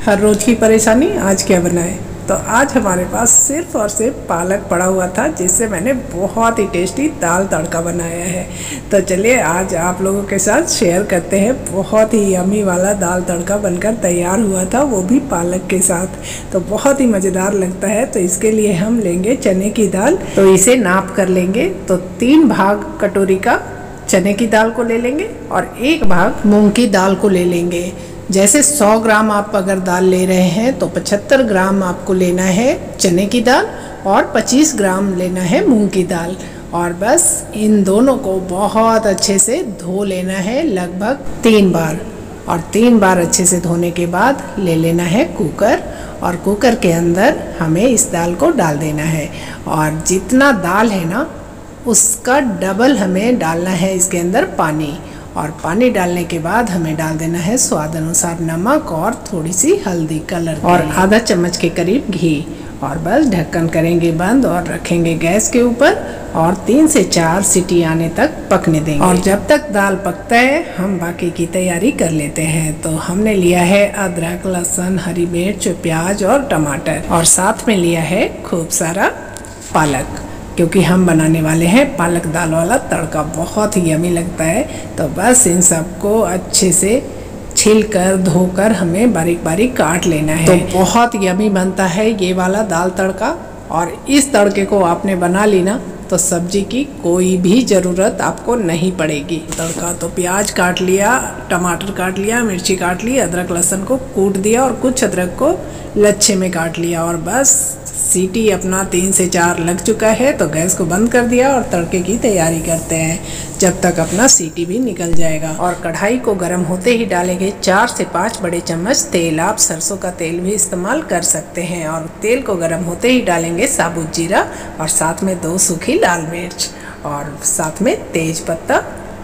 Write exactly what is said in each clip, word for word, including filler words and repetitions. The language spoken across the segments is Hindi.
हर रोज़ की परेशानी आज क्या बनाए। तो आज हमारे पास सिर्फ और सिर्फ पालक पड़ा हुआ था, जिससे मैंने बहुत ही टेस्टी दाल तड़का बनाया है। तो चलिए आज आप लोगों के साथ शेयर करते हैं। बहुत ही यमी वाला दाल तड़का बनकर तैयार हुआ था, वो भी पालक के साथ। तो बहुत ही मज़ेदार लगता है। तो इसके लिए हम लेंगे चने की दाल। तो इसे नाप कर लेंगे। तो तीन भाग कटोरी का चने की दाल को ले लेंगे और एक भाग मूंग की दाल को ले लेंगे। जैसे सौ ग्राम आप अगर दाल ले रहे हैं तो पचहत्तर ग्राम आपको लेना है चने की दाल और पच्चीस ग्राम लेना है मूंग की दाल। और बस इन दोनों को बहुत अच्छे से धो लेना है, लगभग तीन बार। और तीन बार अच्छे से धोने के बाद ले लेना है कुकर, और कुकर के अंदर हमें इस दाल को डाल देना है। और जितना दाल है ना, उसका डबल हमें डालना है इसके अंदर पानी। और पानी डालने के बाद हमें डाल देना है स्वाद अनुसार नमक और थोड़ी सी हल्दी कलर और आधा चम्मच के करीब घी। और बस ढक्कन करेंगे बंद और रखेंगे गैस के ऊपर और तीन से चार सीटी आने तक पकने देंगे। और जब तक दाल पकता है हम बाकी की तैयारी कर लेते हैं। तो हमने लिया है अदरक, लहसुन, हरी मिर्च, प्याज और टमाटर, और साथ में लिया है खूब सारा पालक, क्योंकि हम बनाने वाले हैं पालक दाल वाला तड़का। बहुत ही यमी लगता है। तो बस इन सबको अच्छे से छीलकर धोकर हमें बारीक बारीक काट लेना है। तो बहुत यमी बनता है ये वाला दाल तड़का। और इस तड़के को आपने बना ली ना, तो सब्जी की कोई भी ज़रूरत आपको नहीं पड़ेगी। तड़का तो प्याज काट लिया, टमाटर काट लिया, मिर्ची काट ली, अदरक लहसुन को कूट दिया और कुछ अदरक को लच्छे में काट लिया। और बस सीटी अपना तीन से चार लग चुका है, तो गैस को बंद कर दिया और तड़के की तैयारी करते हैं जब तक अपना सीटी भी निकल जाएगा। और कढ़ाई को गर्म होते ही डालेंगे चार से पाँच बड़े चम्मच तेल। आप सरसों का तेल भी इस्तेमाल कर सकते हैं। और तेल को गर्म होते ही डालेंगे साबुत जीरा और साथ में दो सूखी लाल मिर्च और साथ में तेज पत्ता,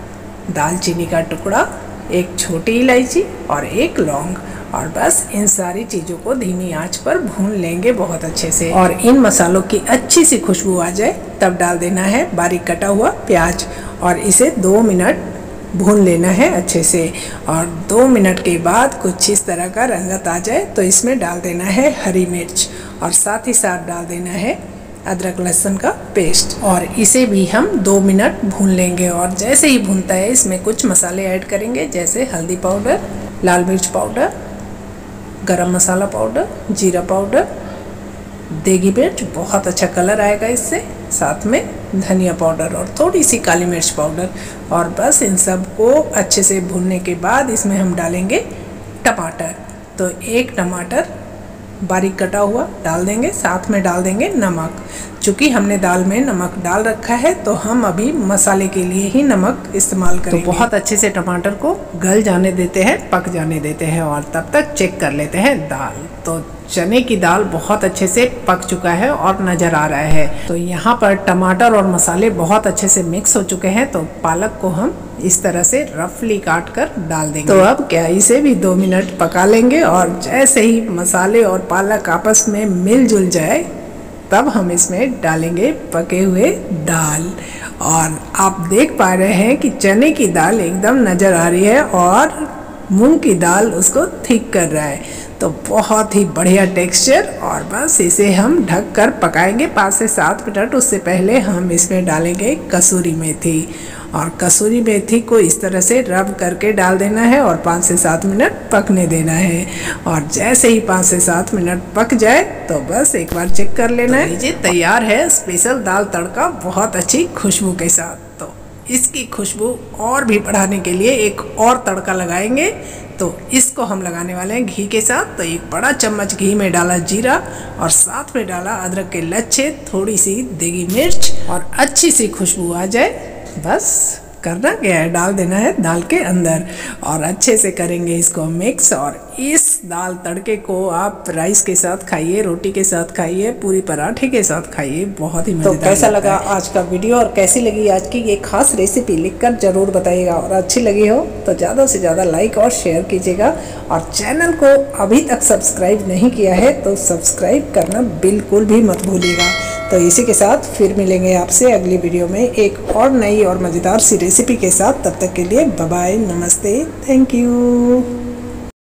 दालचीनी का टुकड़ा, एक छोटी इलायची और एक लौंग। और बस इन सारी चीज़ों को धीमी आंच पर भून लेंगे बहुत अच्छे से। और इन मसालों की अच्छी सी खुशबू आ जाए तब डाल देना है बारीक कटा हुआ प्याज और इसे दो मिनट भून लेना है अच्छे से। और दो मिनट के बाद कुछ इस तरह का रंगत आ जाए तो इसमें डाल देना है हरी मिर्च और साथ ही साथ डाल देना है अदरक लहसुन का पेस्ट, और इसे भी हम दो मिनट भून लेंगे। और जैसे ही भूनता है इसमें कुछ मसाले ऐड करेंगे, जैसे हल्दी पाउडर, लाल मिर्च पाउडर, गरम मसाला पाउडर, जीरा पाउडर, देगी मिर्च, बहुत अच्छा कलर आएगा इससे, साथ में धनिया पाउडर और थोड़ी सी काली मिर्च पाउडर। और बस इन सब को अच्छे से भूनने के बाद इसमें हम डालेंगे टमाटर। तो एक टमाटर बारीक कटा हुआ डाल देंगे, साथ में डाल देंगे नमक। चूँकि हमने दाल में नमक डाल रखा है तो हम अभी मसाले के लिए ही नमक इस्तेमाल करेंगे। तो बहुत अच्छे से टमाटर को गल जाने देते हैं, पक जाने देते हैं, और तब तक चेक कर लेते हैं दाल। तो चने की दाल बहुत अच्छे से पक चुका है और नज़र आ रहा है। तो यहाँ पर टमाटर और मसाले बहुत अच्छे से मिक्स हो चुके हैं। तो पालक को हम इस तरह से रफली काट कर डाल देंगे। तो अब क्या, इसे भी दो मिनट पका लेंगे। और जैसे ही मसाले और पालक आपस में मिलजुल जाए तब हम इसमें डालेंगे पके हुए दाल। और आप देख पा रहे हैं कि चने की दाल एकदम नज़र आ रही है और मूंग की दाल उसको थिक कर रहा है। तो बहुत ही बढ़िया टेक्सचर। और बस इसे हम ढक कर पकाएंगे पाँच से सात मिनट। उससे पहले हम इसमें डालेंगे कसूरी मेथी, और कसूरी मेथी को इस तरह से रब करके डाल देना है और पाँच से सात मिनट पकने देना है। और जैसे ही पाँच से सात मिनट पक जाए तो बस एक बार चेक कर लेना है। लीजिए तैयार है स्पेशल दाल तड़का बहुत अच्छी खुशबू के साथ। तो इसकी खुशबू और भी बढ़ाने के लिए एक और तड़का लगाएंगे। तो इसको हम लगाने वाले हैं घी के साथ। तो एक बड़ा चम्मच घी में डाला जीरा और साथ में डाला अदरक के लच्छे, थोड़ी सी देगी मिर्च, और अच्छी सी खुशबू आ जाए बस करना क्या है, डाल देना है दाल के अंदर और अच्छे से करेंगे इसको मिक्स। और इस दाल तड़के को आप राइस के साथ खाइए, रोटी के साथ खाइए, पूरी पराठे के साथ खाइए, बहुत ही मजेदार। तो कैसा लगा आज का वीडियो और कैसी लगी आज की ये खास रेसिपी लिखकर जरूर बताइएगा। और अच्छी लगी हो तो ज़्यादा से ज़्यादा लाइक और शेयर कीजिएगा। और चैनल को अभी तक सब्सक्राइब नहीं किया है तो सब्सक्राइब करना बिल्कुल भी मत भूलिएगा। तो इसी के साथ फिर मिलेंगे आपसे अगली वीडियो में एक और नई और मज़ेदार सी रेसिपी के साथ। तब तक के लिए बाय बाय, नमस्ते, थैंक यू।